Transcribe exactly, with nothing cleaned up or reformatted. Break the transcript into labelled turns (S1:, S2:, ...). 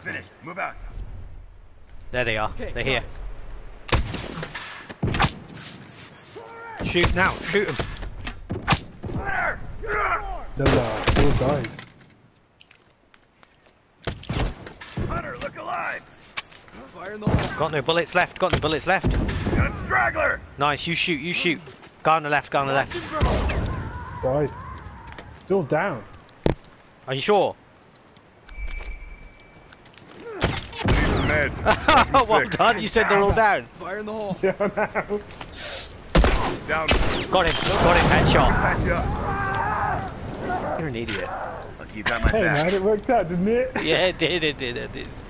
S1: finished. Move out.
S2: There they are.
S3: Okay,
S2: They're here. Shoot now. Shoot them.
S4: No, no, still died.
S1: Hunter, look alive.
S3: Fire in the hole.
S2: Got no bullets left. Got no bullets left.
S1: Got a straggler.
S2: Nice. You shoot. You shoot. Guy on the left. Guy on the left.
S4: Died. Still down.
S2: Are you sure?
S1: Med.
S2: Well done. You said they're all down.
S3: Fire in the hole.
S4: Yeah, now.
S1: Down.
S2: Got him. Got him. Headshot.
S1: Patch you up.
S2: You're an idiot.
S1: Look, you got my
S4: Hey
S1: back.
S4: man, it worked out, didn't it?
S2: Yeah, it did. It did. It did.